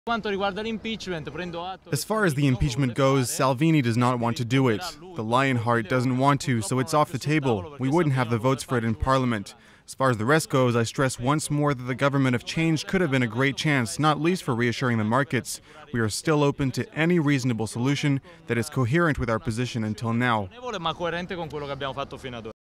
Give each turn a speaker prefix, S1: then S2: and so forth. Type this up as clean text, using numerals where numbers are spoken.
S1: As far as the impeachment goes, Salvini does not want to do it. The Lionheart doesn't want to, so it's off the table. We wouldn't have the votes for it in Parliament. As far as the rest goes, I stress once more that the government of change could have been a great chance, not least for reassuring the markets. We are still open to any reasonable solution that is coherent with our position until now.